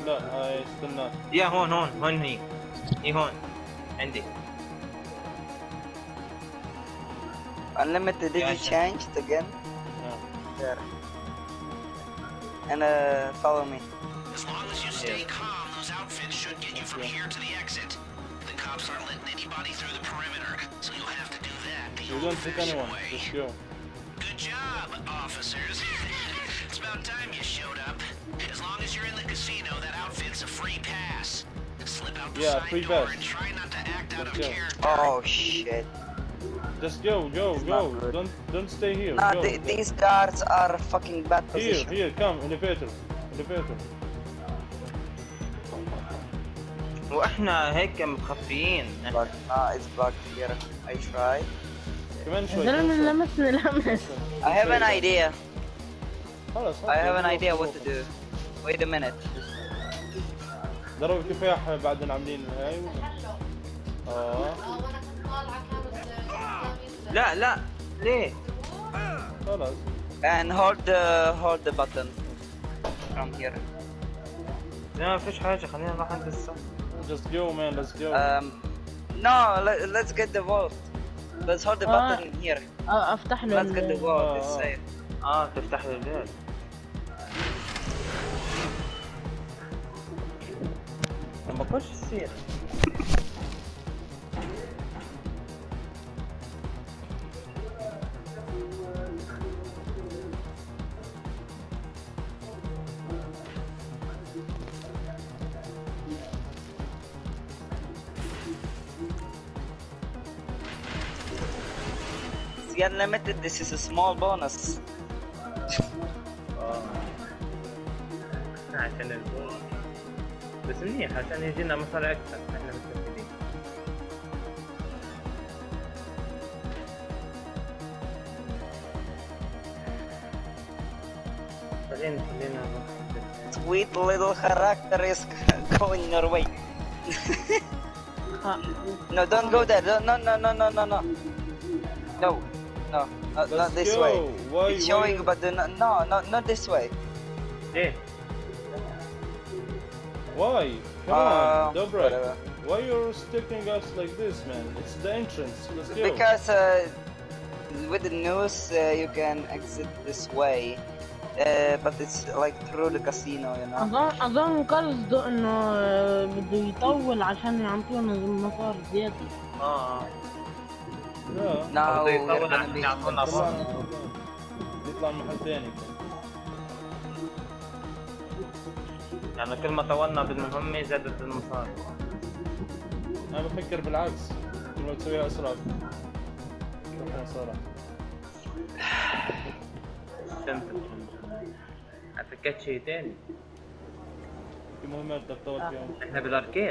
لا استنى. يا هون هي. اي هون عندي. Unlimited, did you change it again? Yeah. There. And follow me. As long as you stay calm, those outfits should get you from here to the exit. The cops aren't letting anybody through the perimeter, so you'll have to do that the You don't hit old-fashioned anyone. way. Just go. Good job, officers. It's about time you showed up. As long as you're in the casino, that outfit's a free pass. Slip out the side free door pass. and try not to act out of go. character. Oh shit. Just go. Don't stay here. Nah, Go. these guards are fucking bad position. Here, come, elevator. واحنا هيك مخفيين. But it's blocked here. I try. كمان شوي. زلمة لمس. I have an idea. خلاص. I have an idea what to do. Wait a minute. ضرب كفاح بعدين عاملين هاي. لا ليه؟ خلاص. And hold the button from here. لا ما فيش حاجة، خلينا نروح عند الصف. Just go man, let's go. No, let's get the vault. Let's hold the button here. افتح له. Let's get the vault. It's safe. تفتح له الباب. ما كنتش تصير. See, Unlimited, this is a small bonus. عشان البونus. بس منيح عشان يجينا مصاري أكثر، احنا مستفيدين. خلينا Sweet little character is going your way. No, don't go there. No. Not this way. It's showing, but not this way. إيه. Why? Come on, Dobra. Whatever. Why you're sticking us like this, man? It's the entrance. Let's go. Because with the news you can exit this way, but it's like through the casino, you know. أظن قصده إنه بده يطول عشان يعطونا المصاري زيادة. لا. Now we're يطول gonna be يعطونا صار. يطلع محل ثاني. يعني كل ما طولنا بالمهمة زادت المصاري. أنا بفكر بالعكس، كل ما تسويها أسرع. مصاري. فكرت شيء تاني. في مهمات بدك تطول فيهم. احنا بالاركيد.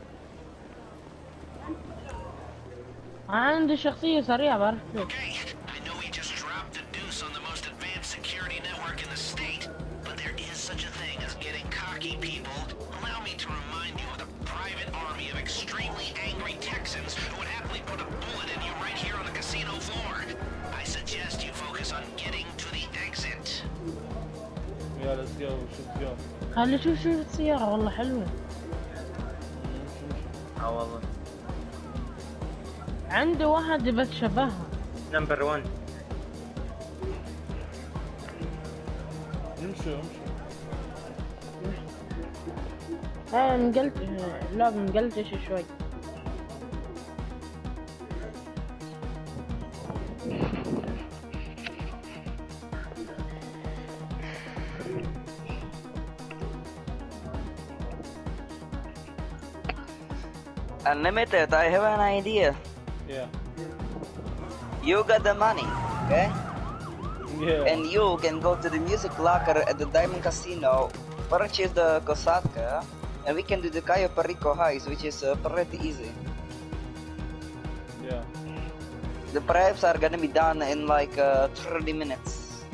عندي شخصية سريعة بعرف كيف. I know we just dropped the deuce on the most advanced security network in the state, but there is such a thing as getting cocky, people. Allow me to remind you of the private army of extremely angry Texans who would happily put a bullet in you right here on the casino floor. I suggest you focus on getting to the exit. Yeah, let's go. Should go. خلي شوف السيارة والله حلوة. والله. عندي واحد بس شبهها. نمبر 1. امشوا. مقلتش شوي. Unlimited, I have an idea. Yeah. You got the money, okay? Yeah. And you can go to the music locker at the Diamond Casino, purchase the Kosatka, and we can do the Cayo Perico heist, which is pretty easy. Yeah. The preps are gonna be done in like 30 minutes.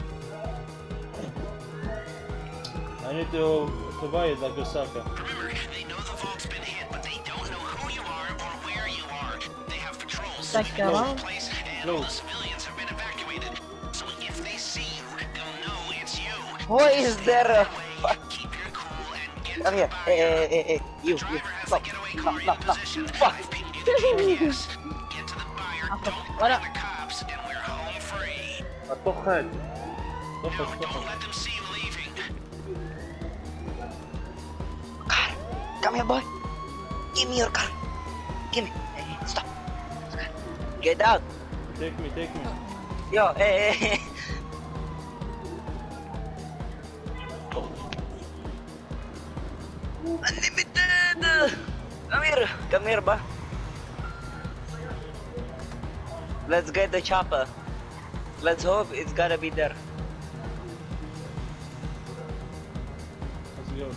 I need to buy the Osaka. Remember, they know the vault's been hit, but they don't know who you are or where you are. They have patrols sweeping this place, and all the civilians have been evacuated. So if they see you, they'll know it's you. Who is there? Keep your cool and Come here. Hey. You. Stop. No. Fuck. GPS. Get to the buyer, don't Wala. call the cops, and we're home free. الطخن. Don't let them see you leaving. Car. Come here, boy. Give me your car. Give me. Hey, stop. Get out. Take me. Yo, hey. Unlimited! Come here, ba? Let's get the chopper. Let's hope it's gotta be there. Let's go.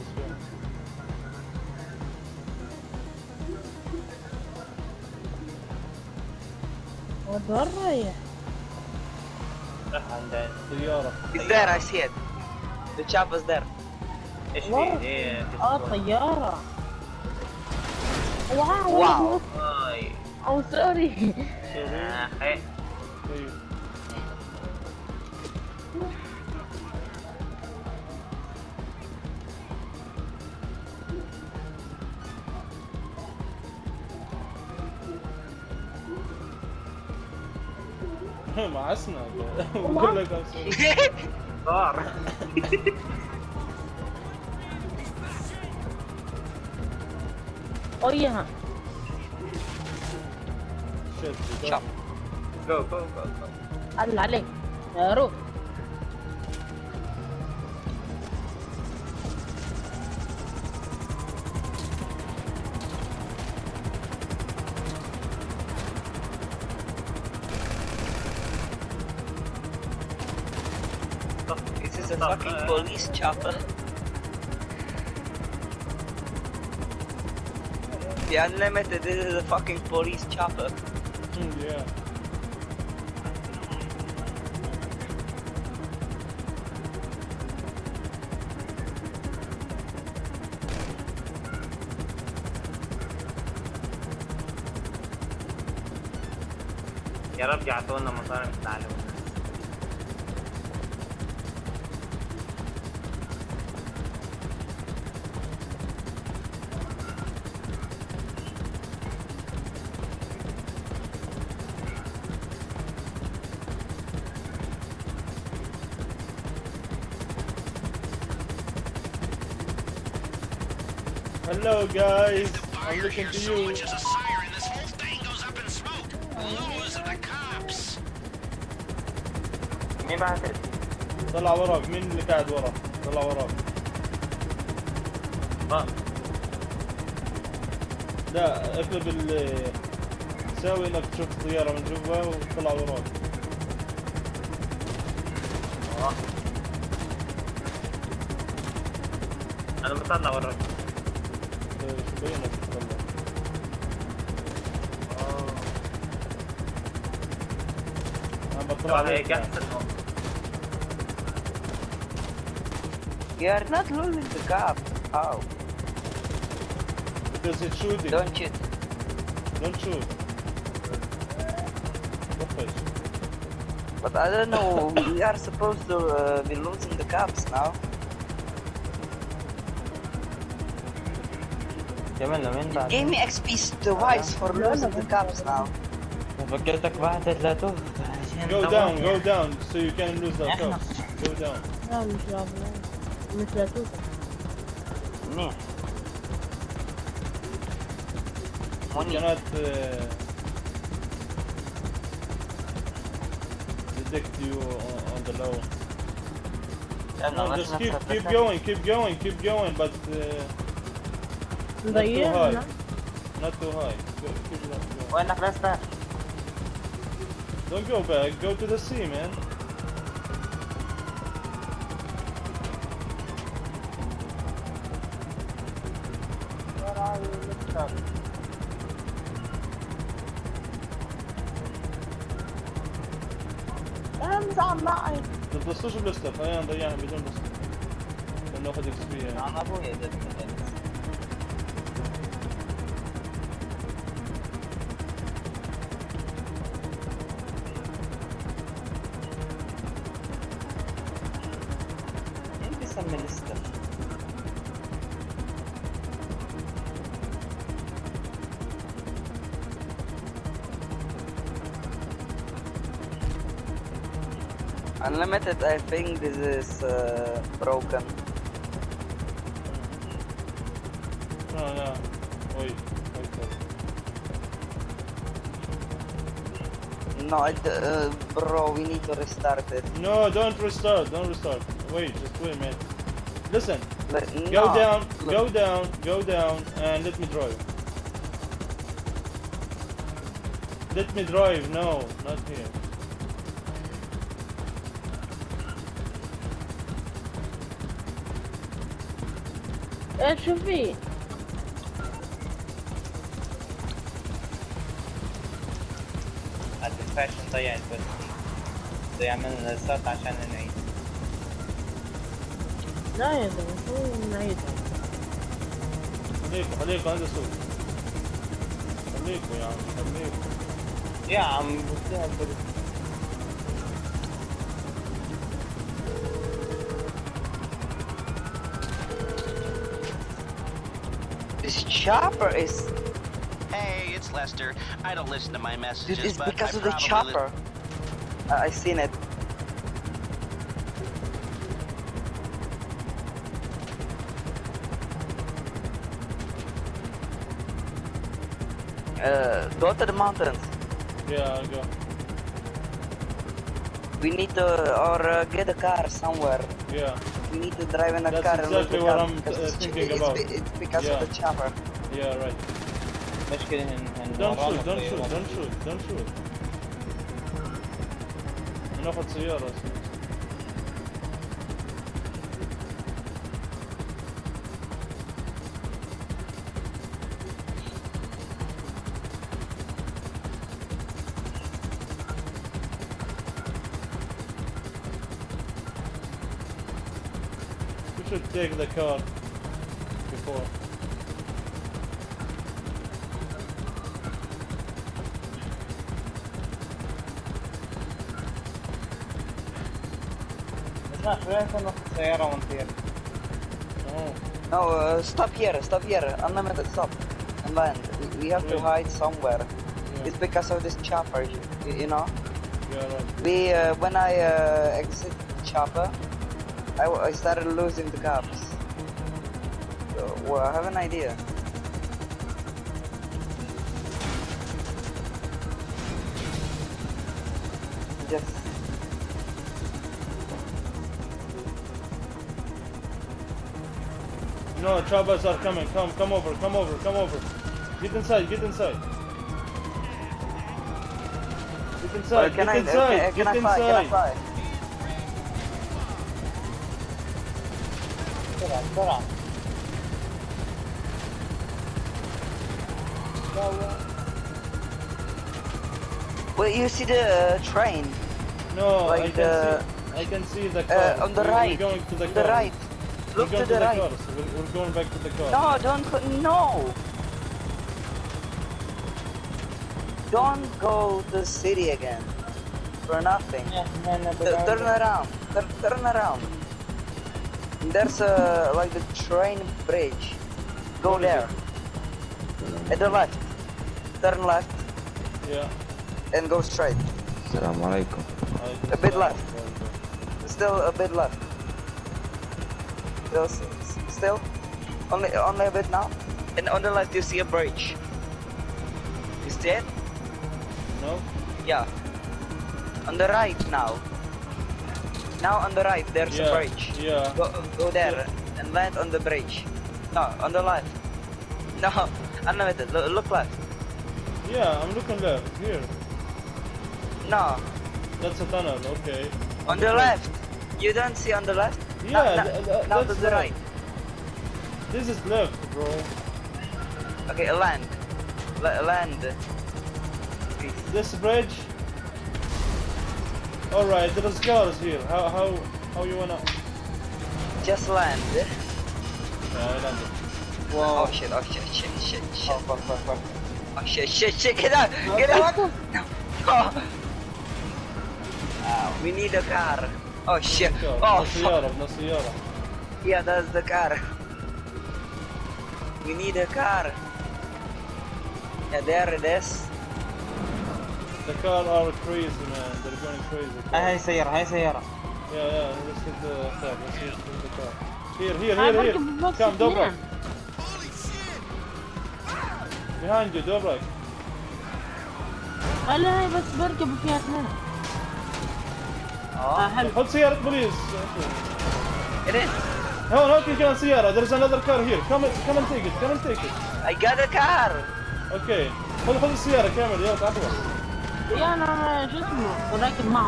وين رايح؟ راح عندنا. طيارة. It's there, I see it. The chopper's there. ايش والله. في؟ ليه؟ طيارة. واو. Wow. هاي. او سوري. يا اخي. طيب. معسنا بقول لك صار. وياها. Chop. جو. الله عليك. يا روح. This is a fucking police chopper. The Unlimited, this is a fucking police chopper. Yeah. يا رب يعطونا مصاري التعلم. Hello guys, The I'm buyer looking hears to so you. much as a siren, this whole thing goes up in smoke. Lose the cops. مين بعثت؟ طلع وراك، مين اللي قاعد ورا؟ طلع وراك. لا اقلب ساوي انك تشوف الطيارة من جوا وطلع وراك. انا بطلع وراك. شو بينك تطلع؟ انا بطلع عليك. You are not losing the cop. How? Because it's shooting. Don't shoot. Don't shoot. طفش. But I don't know, we are supposed to be losing the cops now. كملنا مين بعد؟ Gave me XP twice for losing the cops now. فكرتك بعثت لا تهدى. Go down so you can lose the cops. Go down. لا مش لابد. مش لا توقف. منيح. You cannot detect you on the low. No, just keep going, but not too high. Not too high. Keep it up. وينك لسه؟ Don't go back. Go to the sea, man. امزح معي. تبصوش بلستر، خلينا نضيعها بدون بلستر. ناخذ اكس بي يعني. أنا أبويا ده. مين بيسمي لستر؟ Unlimited, I think this is broken. No. Wait. No, bro, we need to restart it. No, don't restart. Wait, just wait a minute. Listen. No, Go down, and let me drive. Let me drive. No, not here. ايش شو في؟ الدفاش نضيع البنزين ضيع مننا الصوت عشان نعيد. لا يا زلمة شو نعيدها؟ خليكوا عند السوق. خليكوا يا عم خليكوا. يا عم بديها البنزين. This chopper is... Hey, it's Lester. I don't listen to my messages, It's but because I of the probably chopper. I seen it. Go to the mountains. Yeah, I'll go. We need to, or get a car somewhere. Yeah. We need to drive in a That's car and exactly look what up, I'm because thinking about. It's because Yeah. of the chopper. Yeah, right. مشكلة Don't shoot. ناخذ سيارة. We should take the car before. اسمع شوي نكون ناخذ سيارة ونطير. Oh. No, stop here, unlimited, stop. And land. We have to hide somewhere. Yeah. It's because of this chopper, you know? Yeah, right. We, when I exit the chopper, I started losing the cops. So, well, I have an idea. Just... No, choppers are coming. Come over. Get inside. Get inside. Can I fly? بسرعة. Well, you see the train? No, Like I can see the car. on the right. We're going to the On car. the right. Look We're to going the right. cars. We're going back to the car. No, don't go. No. Don't go to the city again. For nothing. Turn around. Turn around. There's like the train bridge. Go there. At the left. Turn left Yeah. and go straight. Assalamu alaikum. A bit left. Still a bit left. Still. Only a bit now. And on the left you see a bridge. You see it? No? Yeah. On the right now. Now on the right there's a bridge. Yeah. Go there and land on the bridge. No, on the left. No, unlimited. Look left. Yeah, I'm looking left. Here. No, That's a tunnel. Okay. on the left. You don't see on the left? Yeah. Now to that's the left. right. This is left, bro. Okay, land. Land. Please. This bridge. All right. There's cars here. How you wanna? Just land. Yeah, I landed. Wow. Oh shit! Oh, fuck. Oh shit! Get out! Get out! No. We need a car. Oh shit! Oh fuck! No سيارة. Yeah, that's the car. We need a car. Yeah, there it is. The car are crazy, man. They're going crazy. هاي سيارة Yeah, let's hit the car. Let's hit the car. Here. Come, Dobrak. Behind you, Dobrak. لا هي بس بركب فيها اثنين. حلو. خذ سيارة بوليس. It is. هون كان سيارة. There's another car here. Come and take it. I got a car. Okay. خذ السيارة كامل يلا تعال. يا انا شو اسمه راكب معه.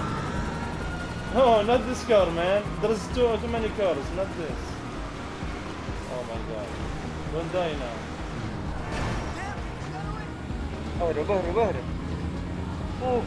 Oh, not this car, man. There's too many cars, not this. Oh my god. Don't die now. بهرب. اوه.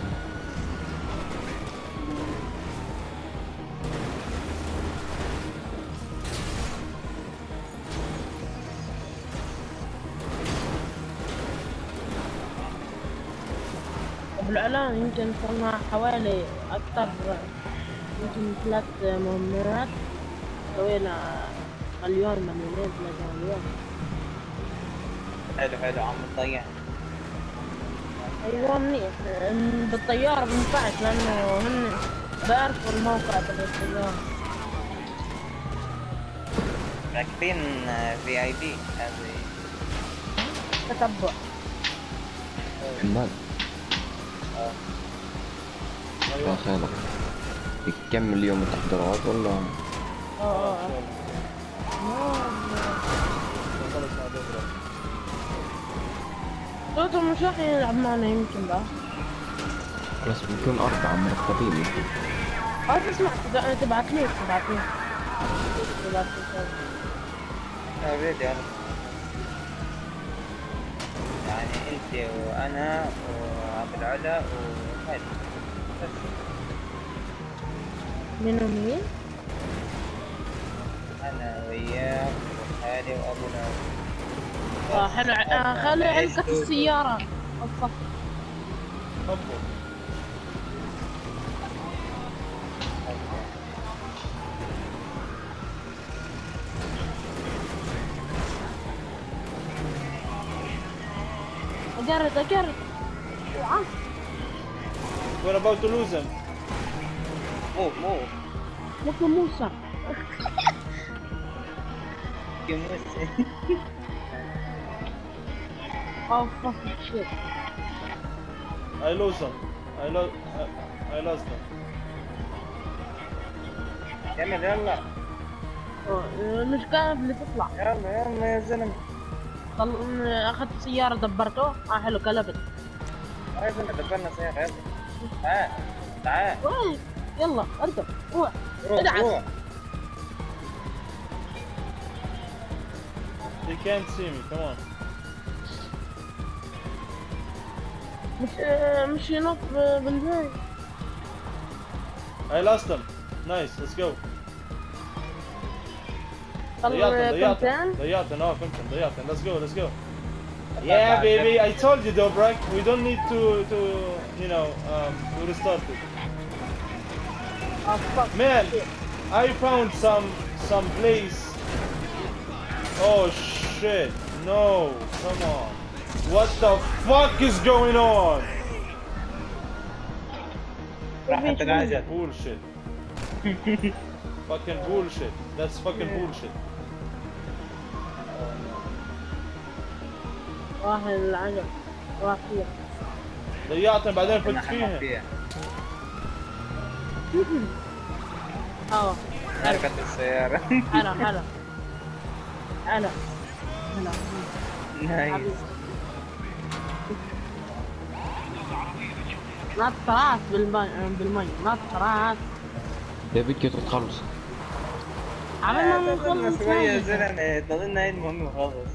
بالإعلان يمكن صرنا حوالي أكثر يمكن 3 مهمات سوينا مليونين 3 مليون. حلو عم تضيع. أيوة منيح. بالطيارة بنفعش لأنه هن بيعرفوا الموقع تبع الطيارة. راكبين VIP هذه. تتبع. حماد. يا خالق يكمل اليوم التحضيرات ولا؟ صوته مش راح يلعب معنا يمكن بقى. بس بنكون 4 مرتبين يمكن. اسمع تبعت لي فيديو يعني انت وانا وعبد العلا وخالد بس. مين؟ انا وياك وخالد وابو العلا. حلو. خلي علقة السيارة الصف. أقرب. We're about to lose him. Move. Look at Musa. Oh fucking shit. I lost him. I lost him. يلا. مش كان اللي تطلع. يلا يا زلمة. اخذت سيارة دبرته. حلو كلبت. يا زلمة دبرنا سيارة يلا. تعال. يلا اركب روح. روح. They can't see me. Come on. مش ينط بالباي. I lost them. Nice. Let's go. ضيعتن. Let's go. Yeah, baby. I told you, Dobrak. We don't need to to restart it. Oh fuck. Man, I found some place. Oh shit. No. Come on. What the fuck is going on? Bullshit. Fucking bullshit. That's fucking bullshit. واحد العجل واحد فيها. ضيعتن بعدين فت فيها. حركة السيارة. هلا. نايس. نط راس بالمي نط راس. بدك تخلص. عملنا نخلص شوية يا زلمة ضلنا هاي المهم وخلص.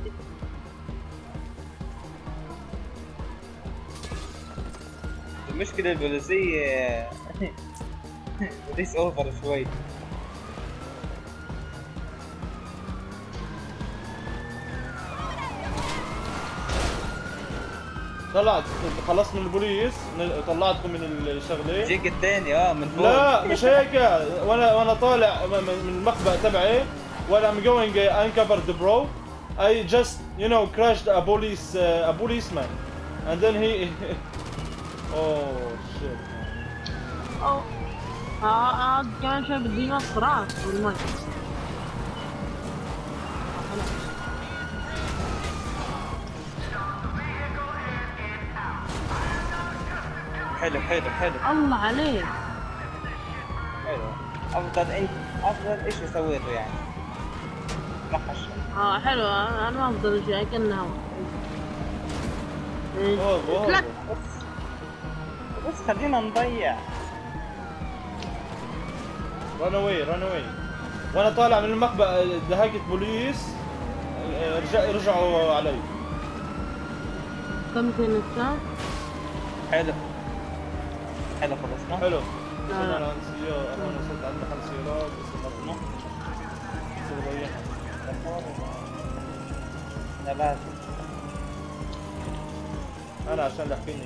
المشكلة البوليسية بوليس اوفر شوي. طلعت خلصنا البوليس طلعتكم من الشغله. جيك الثاني من فوق. لا مش هيك. وانا طالع من المخبأ تبعي when I'm going uncovered bro I just crashed a policeman and then he oh shit. Oh. كمان شوي بدي ينط راس والمي. حلو حلو حلو. الله عليك. حلو. افضل اشي سويته يعني. نقش. حلو. انا افضل شيء كأنه اوه بس خلينا نضيع. رن اواي وانا طالع من المخبأ دهقت بوليس رجعوا علي. كم كنت؟ حلو خلصنا. حلو. انا وصلت عندنا 5 سيارات بس نطنا. ثلاثة. انا عشان لحقني.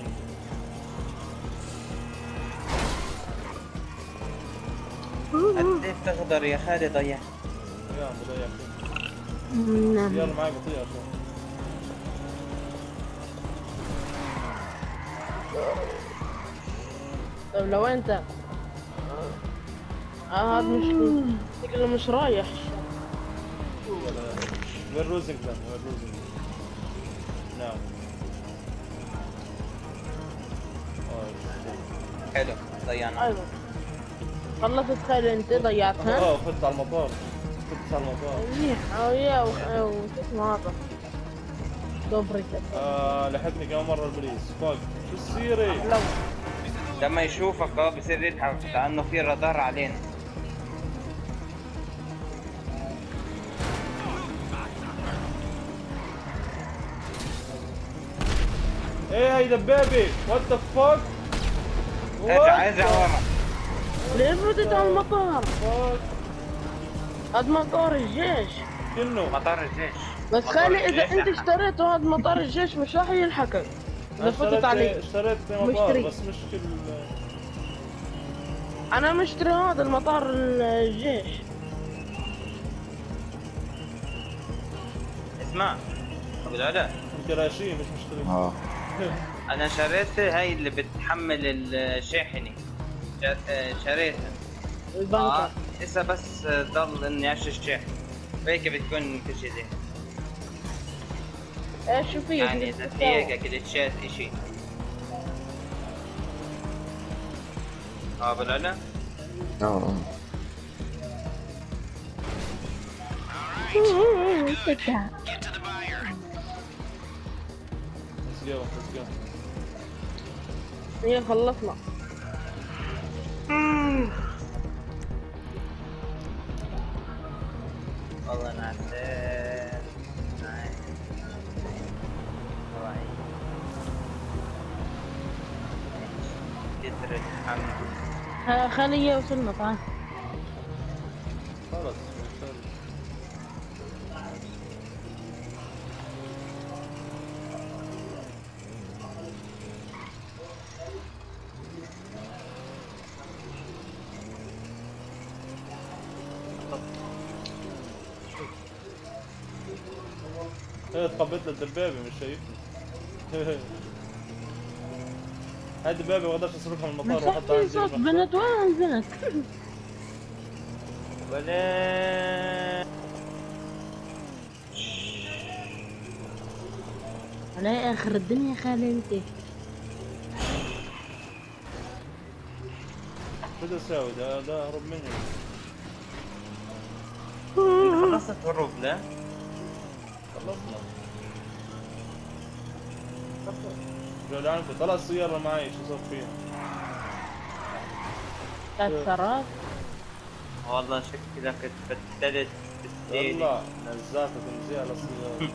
قديش تقدر يا خالد ضيع. يا بضيع نعم. يلا معي بطيئة شوي. طيب لو انت هذا مش شكله مش رايح. وين روزنجتون؟ نعم. حلو ضيعنا. ايوه خلصت خير انت ضيعتها. فت على المطار. منيح. يا شو اسمه هذا دوبريكا. لحقني كمان مرة البوليس. فاك شو السيرة؟ لما يشوفك بصير يضحك لانه في رادار علينا. ايه هي دبابة. وات ذا فاك؟ ارجع ورا. ليه فتت على المطار؟ هذا مطار الجيش. كنه مطار الجيش. بس خلي اذا انت اشتريته هذا مطار الجيش مش راح يلحقك اذا فتت عليه. اشتريت مطار مشتري. بس مش كل. انا مشتري هذا المطار الجيش. اسمع ابو العلا، انت راشي مش مشتري. انا شريت هاي اللي بتحمل الشاحنة. شريتها. البنكة. هسه بس ضل اني اشتري الشاحنة. هيك بتكون كل شيء زين. ايش شو في؟ يعني اذا في هيك كليتشات اشي. ابو العلا. Get to the buyer. Let's go. هي خلصنا. والله نعسان. كتر الحمد. خليه وصلنا تعال. خلص. تخبط له الدبابة مش شايفني. هاي الدبابة ما اقدرش اصرفها من المطار واحطها في صوت بنت. وين البنت؟ ولا على اخر الدنيا خالي انت. شو بدي اسوي؟ ده هرب مني. خلصت هروب لا؟ خلصنا. جولان طلع السيارة معي شو صار فيها؟ كسرات. والله شكلك اتبدلت بالسيرة. والله نزلت تنزيل على السيارة.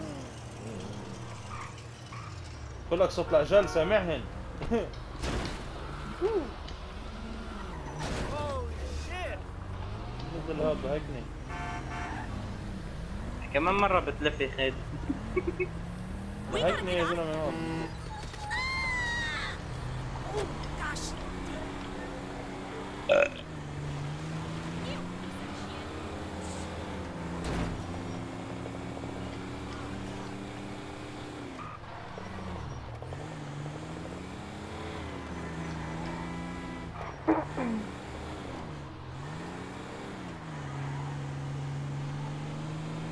كلك صوت العجل سامعهن. نزل هاد هيكني. كمان مرة بتلفي خيد. هيكني يا زلمة هون.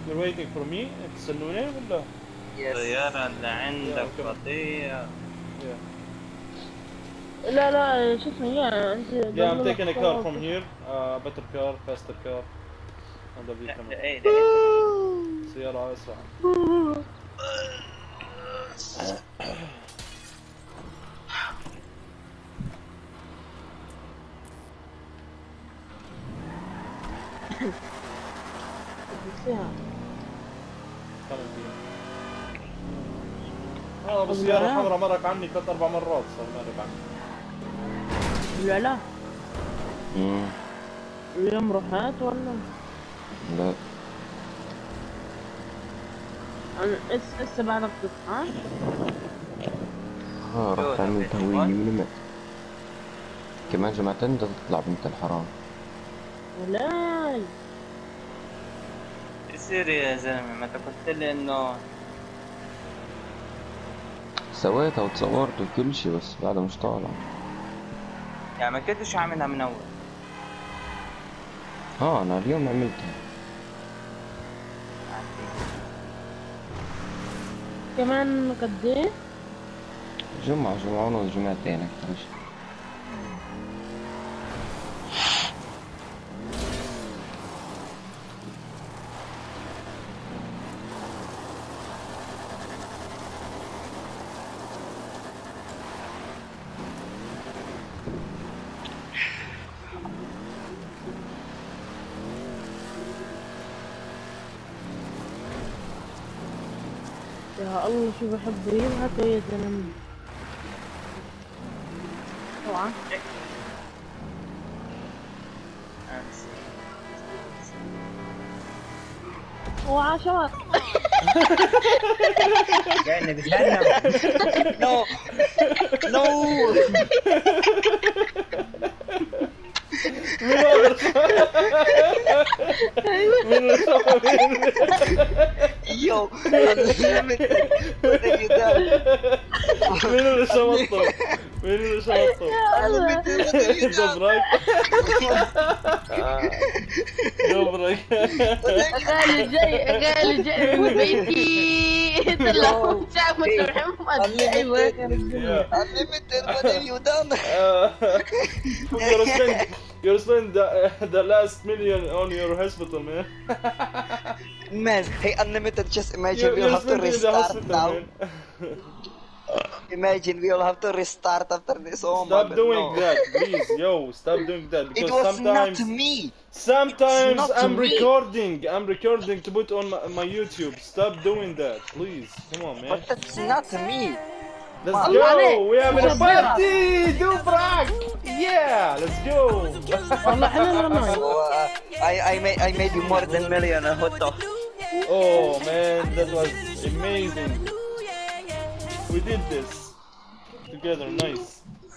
You're waiting for me? تستنوني ولا؟ الطيارة اللي عندك Yeah, okay. بطيئة. Yeah. لا شو اسمه يا انت Yeah, I'm taking a car from here. Better car, faster car. هذا بيك لا كمان. ايه سيارة أسرع. اه بس سيارة حمراء مرق عني 3-4 مرات صار مرق عني. لا اليوم رحت ولا؟ لا انا لسه بعدك تصحى؟ رحت عملت هوية من كمان جمعتين بدها تطلع بنت الحرام. ولاي يصير يا زلمة، ما انت قلت لي انه سويتها وتصورت وكل شي بس بعدها مش طالع. يعني ما كنتش عاملها من اول. انا اليوم عملتها. كمان قد ايه؟ جمعة ونص، جمعتين اكثر شي. يا الله شو بحب يبهت يا زلمة. اوعى اوعى شوات. يعني بتهنى. No. Yo, unlimited. What have you done? مين اللي شمطه؟ Unlimited, what have you done? دبرك. غالي جاي من بيتي. طلع شعب محمد. ايوه Unlimited, what have you done? You're spending the last million on your hospital, man. Man, hey, Unlimited, just imagine we'll have to spending in the restart hospital, now. man. Imagine we'll have to restart after this. Oh my Stop god, doing no. that, please, yo. Stop doing that It because was sometimes, not me. sometimes It's not I'm me. recording. I'm recording to put on my YouTube. Stop doing that, please. Come on, man. But that's not me. Let's Man. go. We having a party. Do brag. Yeah, let's go. والله حلو والله. So, I made you more than million. What the? Oh man, that was amazing. We did this together, nice.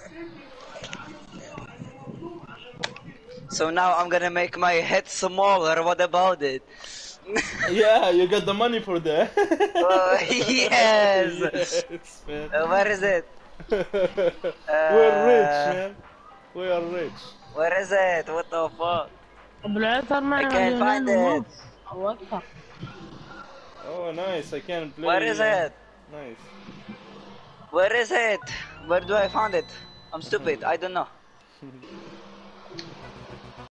So now I'm gonna make my head smaller. What about it? Yeah, you got the money for that. Yes. Yes, man. Where is it? We're rich, man. We are rich. Where is it? What the fuck? بالعكس صار معي I can't find مليونين it. ونص او اكثر. Oh, nice. I can play. Where is it? Nice. Where is it? Where do I find it? I'm stupid. I don't know.